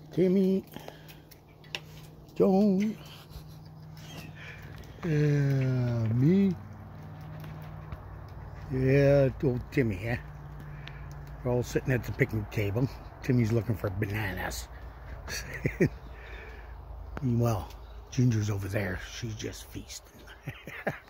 Timmy, Joan, me, yeah, old Timmy, yeah. We're all sitting at the picnic table. Timmy's looking for bananas. Meanwhile, Ginger's over there. She's just feasting.